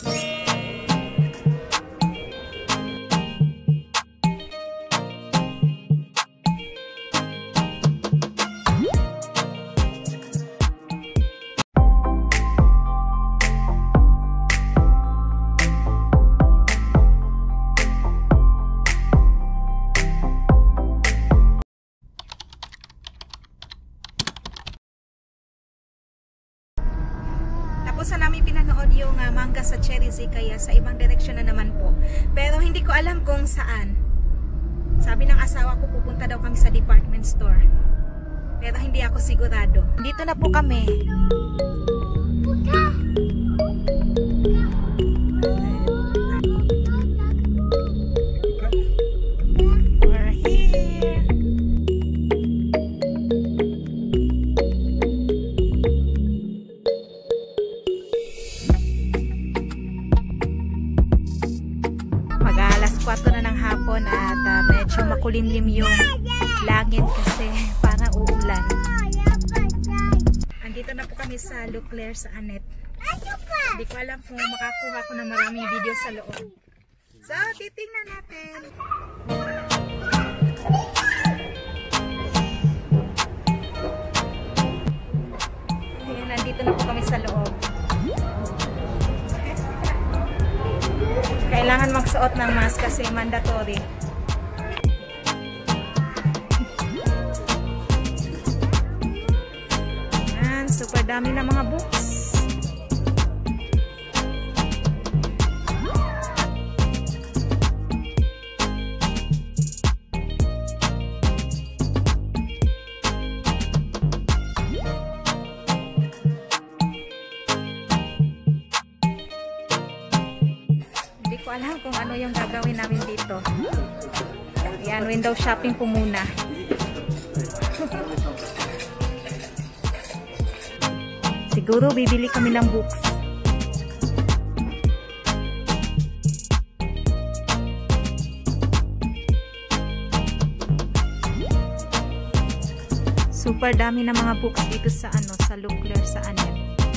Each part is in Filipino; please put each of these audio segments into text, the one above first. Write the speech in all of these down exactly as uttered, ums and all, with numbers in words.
Sa namin pinanood yung uh, mangga sa Cherry-Z, kaya sa ibang direksyon na naman po. Pero hindi ko alam kung saan. Sabi ng asawa ko pupunta daw kami sa department store. Pero hindi ako sigurado. Dito na po kami. We're here. Kwarto na ng hapon at uh, medyo makulimlim yung langit kasi parang uulan. Andito na po kami sa Leclerc sa Anet. Hindi ko alam kung makakuha ko ng maraming video sa loob. So, titingnan natin. Ayan, nandito na po kami sa loob. Kailangan magsuot ng mask kasi mandatory. Yan, super dami na mga books. Hindi ko alam kung ano yung gagawin namin dito. Ayan, window shopping po muna. Siguro bibili kami ng books. Super dami na mga books dito sa ano, sa Leclerc sa Anet.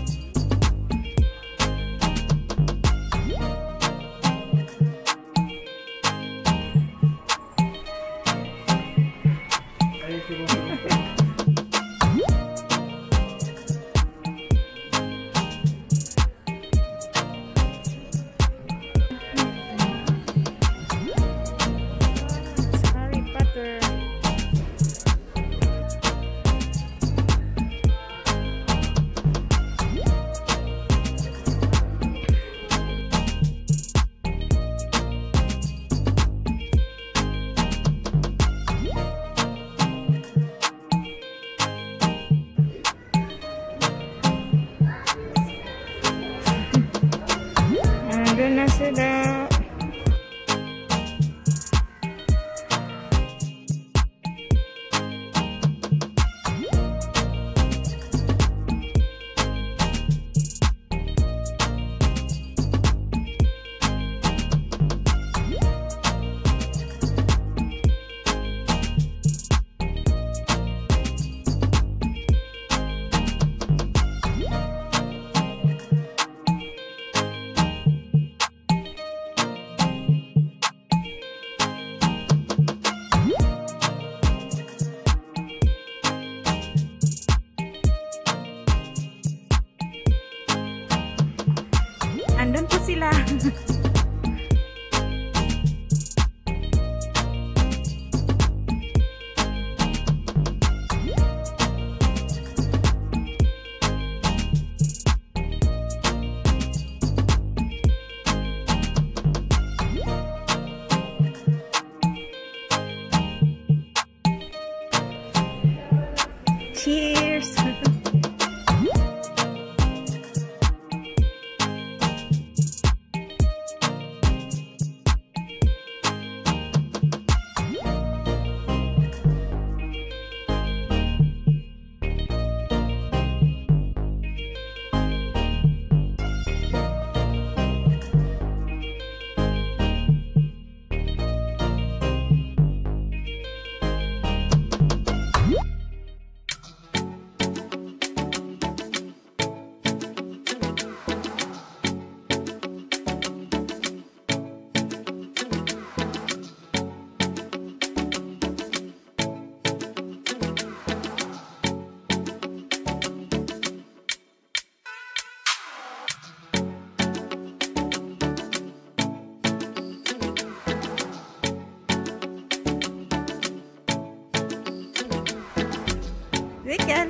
Andun na sila. Andun po sila. Cheers! Ezekiel.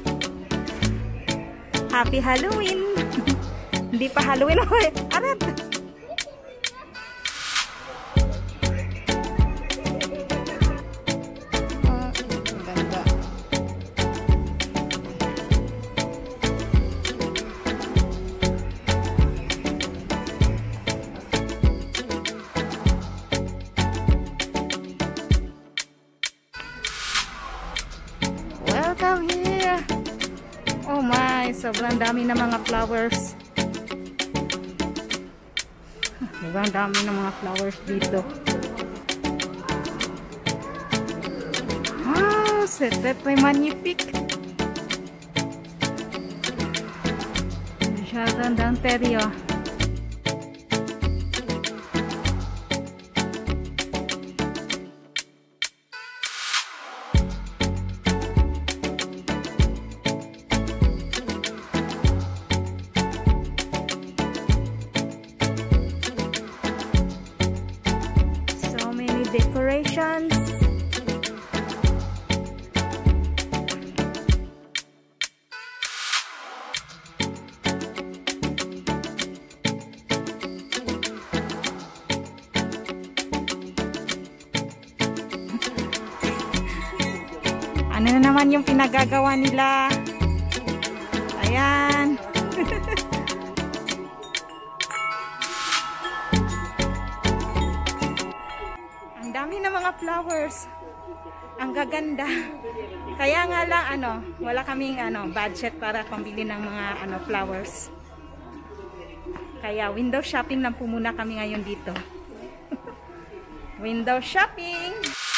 Happy Halloween. Hindi pa Halloween. Arat. Welcome here. Oh my, sobrang dami ng mga flowers. Sobrang dami ng mga flowers dito. Ah, c'est très magnifique. Jardin d'intérieur. Decorations. Ano na naman yung pinagagawa nila? Ayan. Dami na mga flowers. Ang gaganda. Kaya nga lang ano, wala kaming ano budget para pambili ng mga ano flowers. Kaya window shopping lang po muna kami ngayon dito. Window shopping.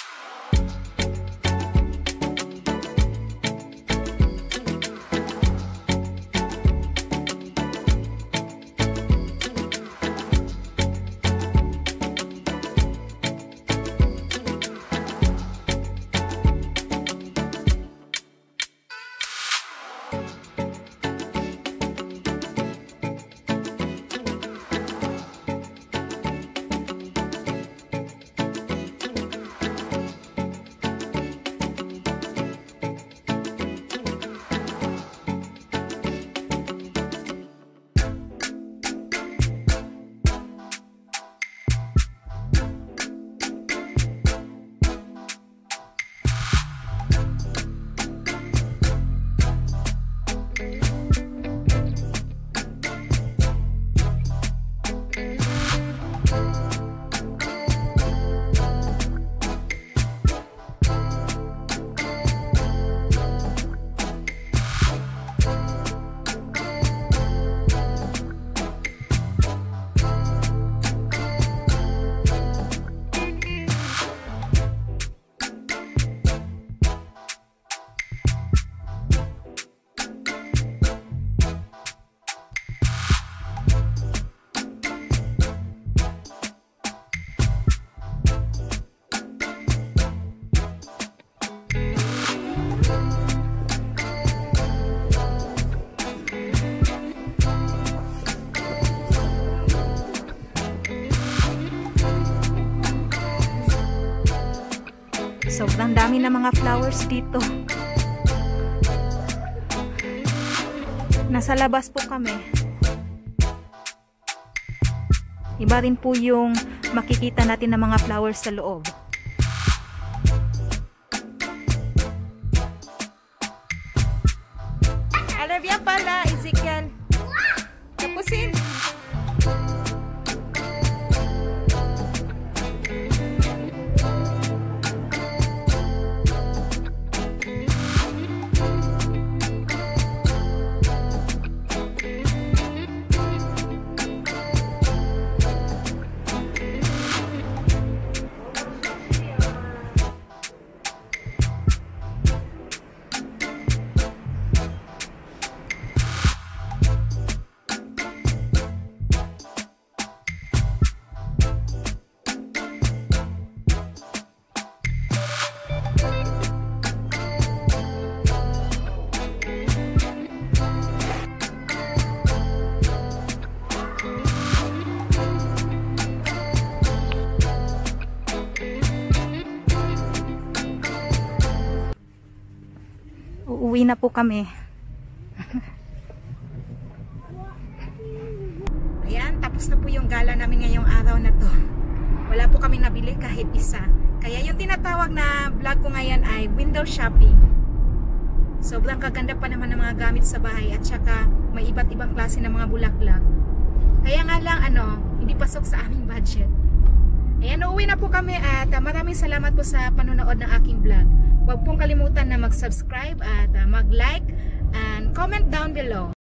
Sobrang dami na mga flowers dito. Nasa labas po kami. Iba rin po yung makikita natin ng mga flowers sa loob. Alabia pala, Ezekiel. Tapusin. Pauwi na po kami. Ayan, tapos na po yung gala namin ngayong araw na to. Wala po kami nabili kahit isa. Kaya yung tinatawag na vlog ko ngayon ay window shopping. Sobrang kaganda pa naman ng mga gamit sa bahay at saka may iba't ibang klase ng mga bulaklak. Kaya nga lang ano, hindi pasok sa aming budget. Ayan, uuwi na po kami at uh, maraming salamat po sa panonood ng aking vlog. Huwag pong kalimutan na mag-subscribe at uh, mag-like and comment down below.